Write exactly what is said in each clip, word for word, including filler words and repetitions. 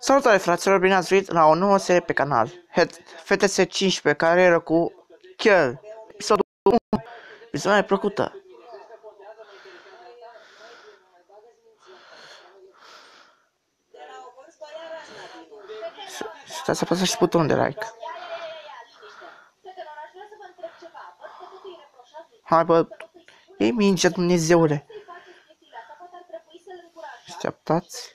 Salutare fraților, bine ați venit la o nouă serie pe canal F T S cincisprezece, care era cu Kiel, episodul unu. Viziunea plăcută. Stai să apăsați și butonul de like. Hai bă, e mingea, Dumnezeule. Așteptați.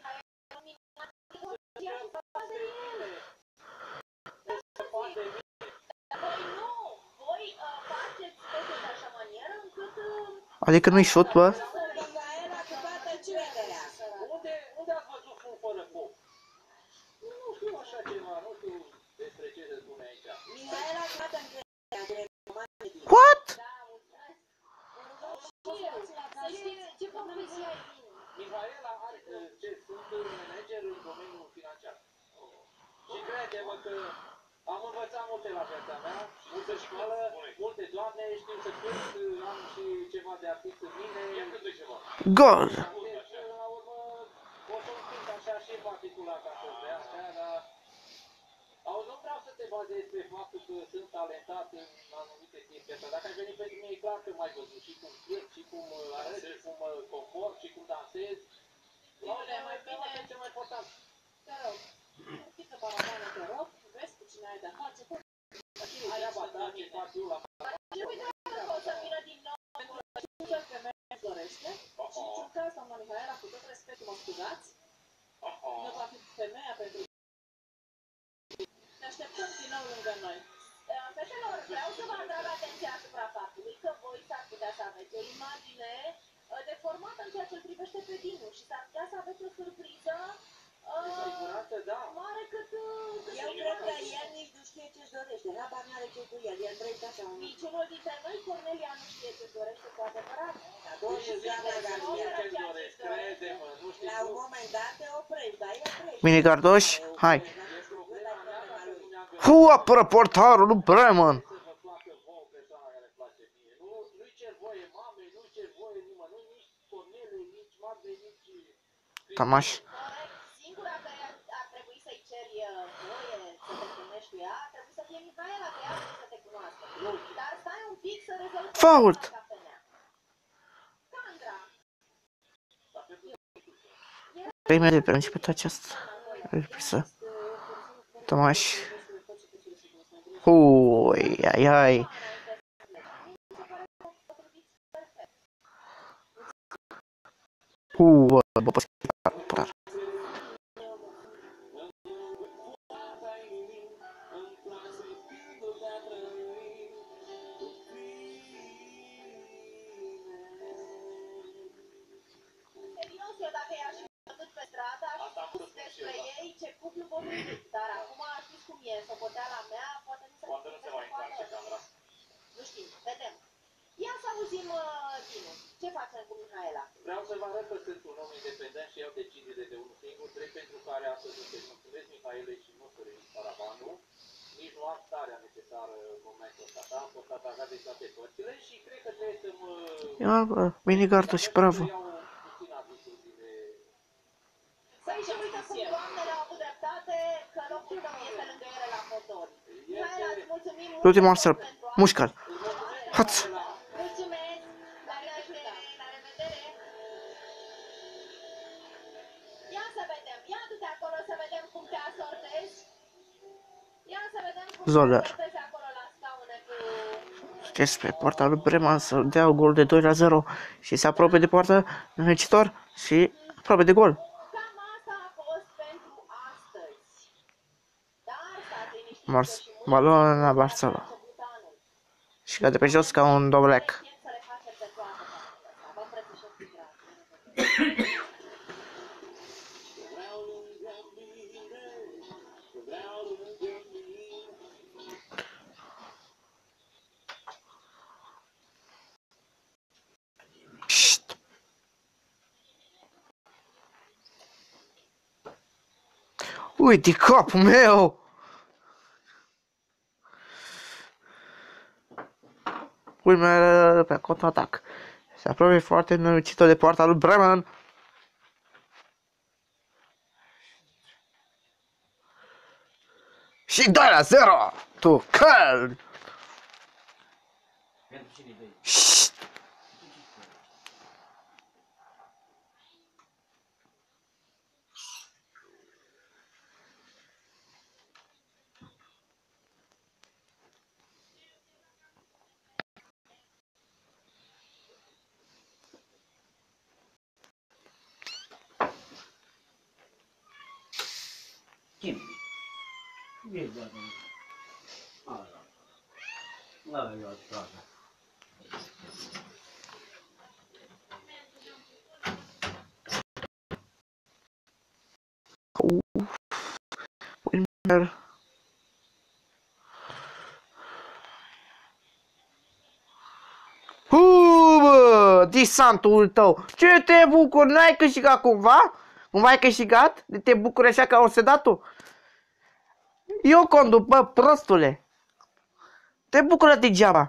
Adică nu-i șut, bă? What? Mihaela are ce sunt manager în domeniul financiar. Și crede-mă că am învățat multe la viața mea, multă școală, multe doamne, știu să cânt, am și ceva de artist în mine. Ia cântă ceva. Gol! Deci, la urmă, o să-mi cânt așa și particular ca să vrea așa, dar... Auzi, nu vreau să te bazezi pe faptul că sunt talentat în anumite chestii astea. Dacă ai venit pentru mine, e clar că m-ai văzut și cum cânt, și cum arăt, și cum mă comport, și cum dansez. La urmă, mai bine e cel mai important. Te rog, fică paravană, te rog, vezi cu cine ai de-a face, cu Treaba ta, ce fac eu la... ce uite că o să vină din nou, ce femeie îți dorește, și niciun caz, doamna Mihaela, cu tot respectul, mă scuzați, nu va fi femeia pentru... Ne așteptăm din nou lângă noi. Fetelor, vreau să vă atrag atenția asupra faptului că voi s-ar putea să aveți o imagine deformată în ceea ce îl privește pe Dinu și s-ar putea să aveți o surpriză Da. mare cât... Eu cred că el nici nu știe ce-și dorește, habar n-are ce cu el, el trăiește așa un... Niciunul dintre noi, Cornelia, nu știe ce-și dorește cu adevărat. Doamne, doamna Garcia, Crede-mă, nu știu. la un moment dat te oprești, dar el trăiește. Mini gardoși, hai! Hu, apără portarul lui Bremen! Să vă placă vouă persoana care îmi place mie. Nu-i cer voie mamei, nu-i cer voie nimănui, nici Cornelei, nici Magdei, nici... Tamaș. Singura care ar trebui să-i ceri voie să te întâlnești cu ea, ar trebui să fie Mihaela, că ea trebuie să te cunoască. Dar stai un pic să rezolvi... Fault! Sandra! trei minute pe început această reprisă. Tamaș. Ui, ai, ai. Uu, bă, bă, bă, bă, Serios, eu dacă i-aș fi văzut pe stradă, aș fi spus despre ei ce cuplu potrivit. Dar acum știți cum e, socoteala mea, poate nu se Poate nu se mai întoarce camera. Nu știm, vedem. Ia să auzim, Dinu, ce facem cu Mihaela? Vreau să vă arăt că sunt un om independent și iau deciziile de unul singur, drept pentru care astăzi îți mulțumesc Mihaelei și nu Sorin Paravanul. Nici nu am starea necesară în momentul ăsta, da? Am fost atacat de toate părțile și cred că trebuie să mă... ia, bă, mini gardoși, bravo. Iau puțin atitudine. Păi și uite cum doamnele au avut dreptate, că locul tău este lângă ele la motor. Mihaela, îți mulțumim mult Ultima oară, pentru asta. mușcă-l. Haț! Mulțumesc! La revedere! La revedere! Ia să vedem! Ia du-te acolo să vedem cum te asortezi! Ia să vedem cum Zoller. te asortezi acolo la scaune cu... Despre poarta lui Bremen să dea gol de doi la zero și se apropie de poartă înrecitor și aproape de gol. Cam asta a fost pentru astăzi. Dar stați liniștiți Mars, că și mâine balon la a Barcelona. început anul. Și cade pe jos ca un doblec. Încet să le facem pe toate partea asta. Vă îmbrățișez cu drag. Șt. Uite capul meu! Ulmer pe contraatac. Se apropie foarte înălțită de poarta lui Bremen. Și doi la zero. Tu căl. Șt. Kim? Vezi, doamne. Ala. Ala, ia, doamne. Winner. Hu, bă, disantul tău. Ce te bucuri? N-ai câștigat cumva? Cumva ai câștigat? De te bucuri așa ca o sedatul? Eu conduc, bă, prostule. Te bucură degeaba.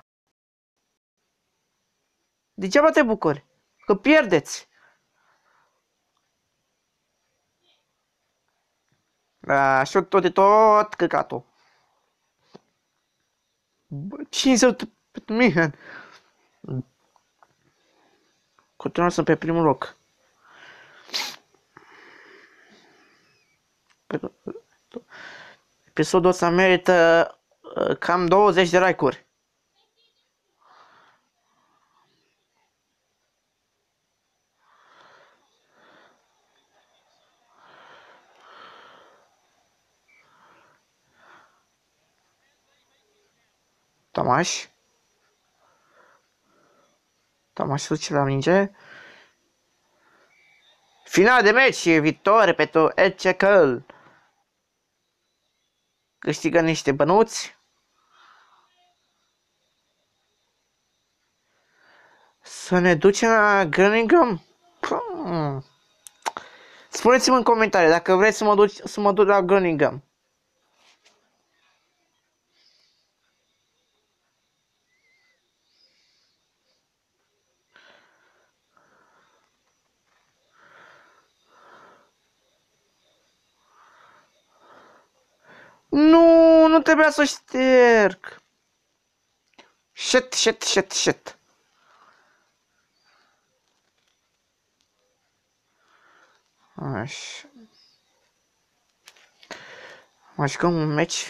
Degeaba te bucuri. Că pierdeți. Da, și tot de tot căcatul. Bă, cinci sute pentru mine. Continuăm să pe primul loc. Episodul ăsta merită uh, cam douăzeci de like-uri. Tamaș. Tamaș se duce la minge. Final de meci și victorie pentru L C Köln. Câștigă niște bănuți. Să ne ducem la Groningen? Spuneți-mi în comentarii dacă vreți să mă duc, să mă duc la Groningen. Nu, nu trebuia să șterg. Shit, shit, shit, shit. Așa. Mai jucăm un meci.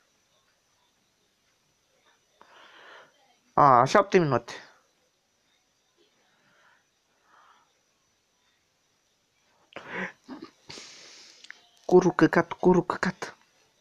A, șapte minute. Curu căcat, curu căcat.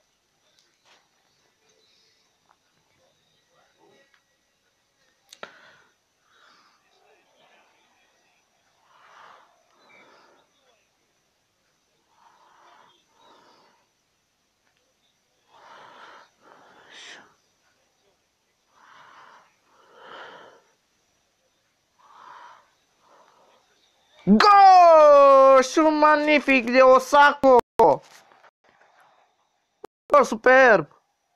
Gol! Și un magnific de Osako! Gol superb!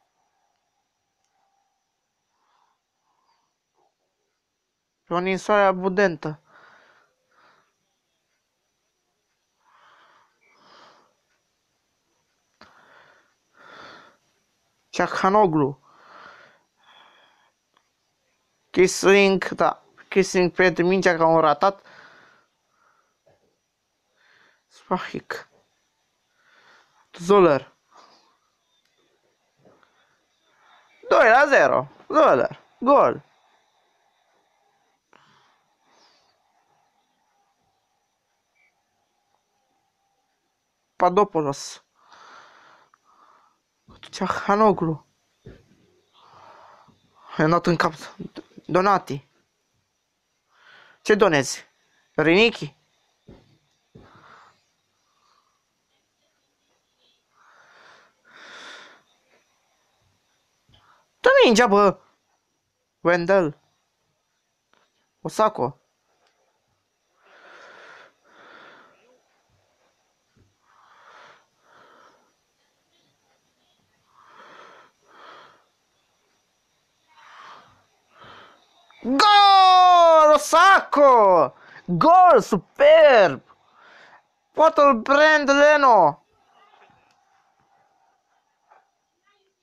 Pe o ninsoare abudentă. Ciahanoglu. Kissling, da. Kissling pe mingea ca un ratat. Spahic. Zoller. doi la zero. Zoller. Gol. Papadopoulos. Ciahanoglu. I-am dat în cap. Donati. Ce donezi? Rinichi? Dă mingea, bă! Wendell. Osako. Gol! Osako! Gol superb! Poate-l Brand Leno!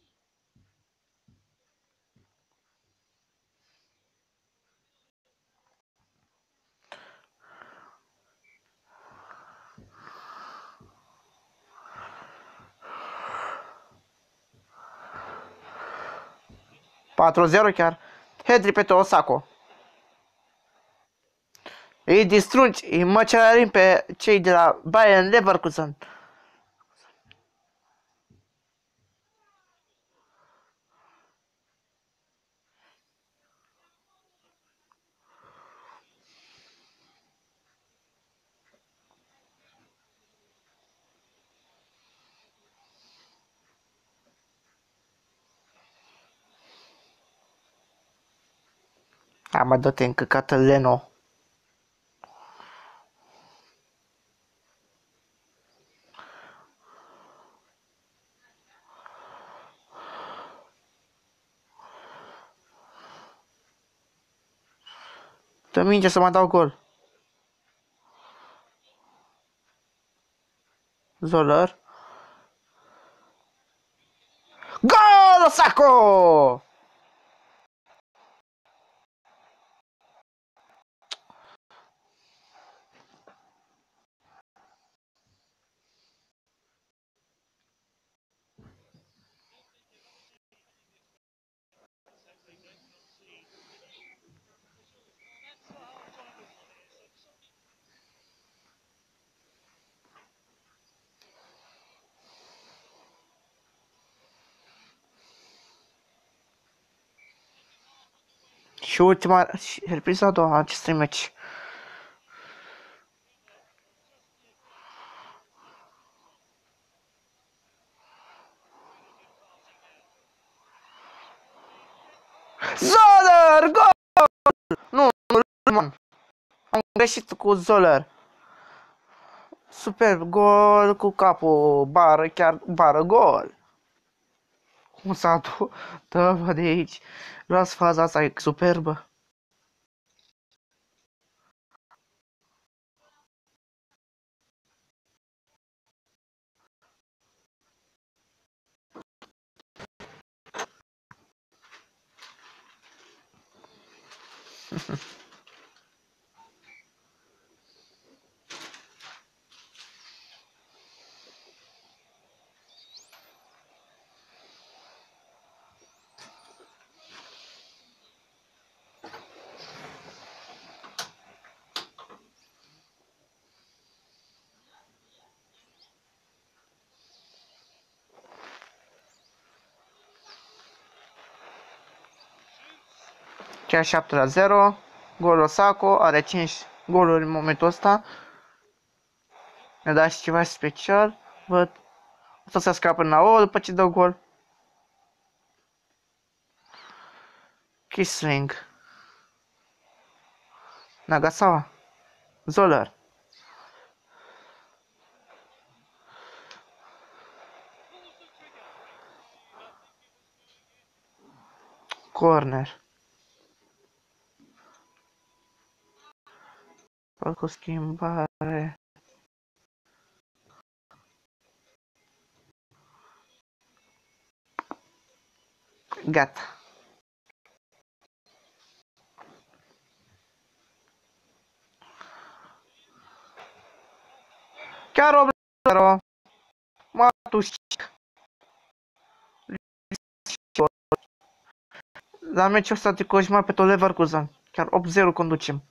patru zero chiar. Headri pentru Osako. Îi distrugi, îi măcelarim pe cei de la Bayern Leverkusen. Am mai dat-te încăcată Leno. Dă minge să mai dau gol. Zoller. Gol, Osako! Și ultima, și repriza a doua acestui meci. Zoller! Gol! Nu, nu, man. Am greșit cu Zoller. Superb, gol cu capul, bară, chiar bară, gol. Cum s-a dus? Dă-vă de aici. Luați faza asta, e superbă. Chiar șapte la zero. Gol Osako, are cinci goluri în momentul ăsta. Ne da și ceva special. Văd. O să se scapă în ouă după ce dă gol. Kisling. Nagasawa. Zoller. Corner. Fac o schimbare. Gata. Chiar opt la zero. Matușic. La meciul ăsta de Cojma pe tot Leverkusen. Chiar opt zero conducem.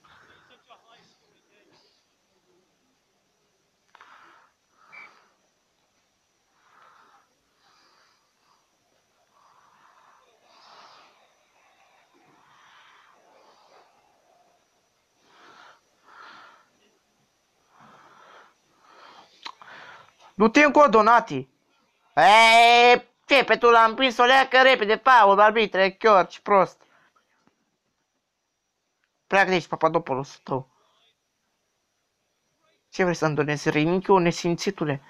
Du-te încă o Donati. Eee, ce, pe tu l-am împins o leacă repede, faul, arbitre, chior, ce prost. Pleacă de aici, Papadopoulos tău. Ce vrei să îndonezi rinichiul, nesimțitule?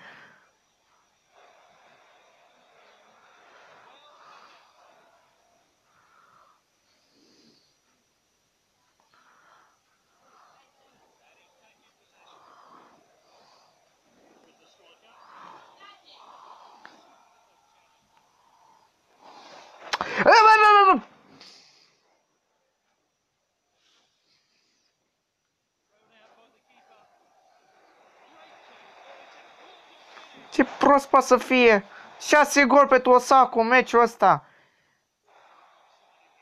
Ce prost poate să fie! șase gol pentru Osako în meciul ăsta!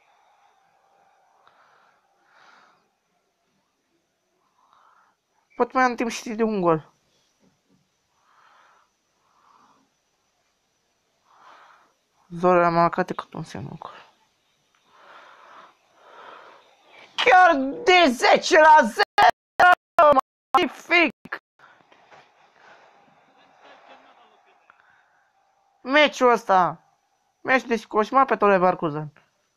Pot mai am timp și de un gol. Zora a marcat cât un semn acolo. Chiar de zece la zero! Magnific! Meciul ăsta! Meci de coșmar pentru Leverkusen.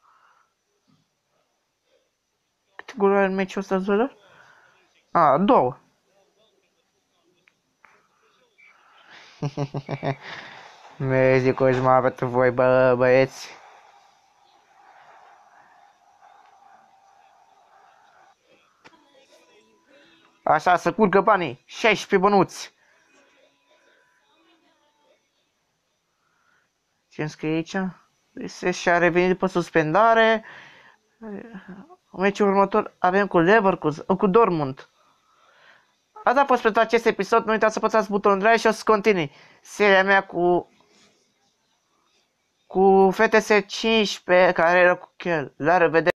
Câte goluri are în meciul ăsta, Zola? A, două. Meci de coșmar pentru voi, bă, băieți. Așa, să curgă banii. șaisprezece bănuți. Ce-mi scrie aici? Se și-a revenit după suspendare. Meciul următor avem cu Leverkusen, cu Dortmund. Asta a fost pentru acest episod. Nu uitați să apăsați butonul de like și o să continui seria mea cu cu F T S cincisprezece, care era cu el. La revedere!